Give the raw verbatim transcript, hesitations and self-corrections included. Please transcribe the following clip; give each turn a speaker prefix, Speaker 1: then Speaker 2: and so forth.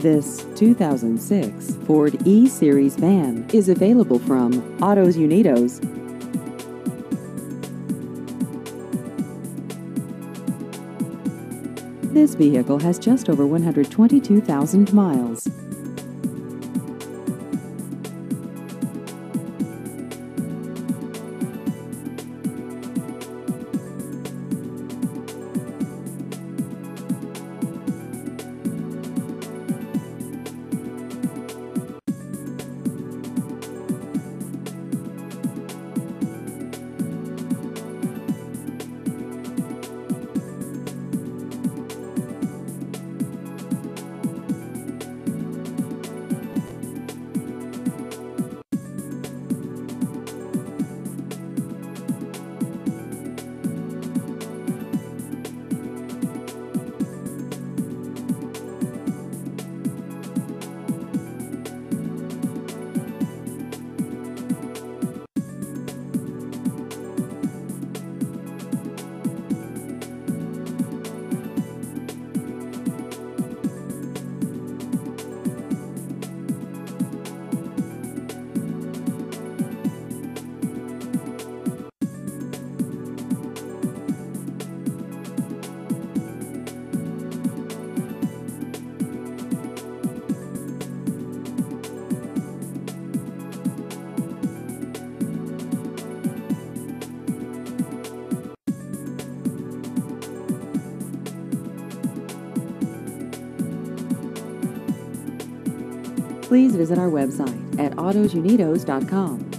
Speaker 1: This two thousand six Ford E-Series van is available from Autos Unidos. This vehicle has just over one hundred twenty-two thousand miles. Please visit our website at autos unidos dot com.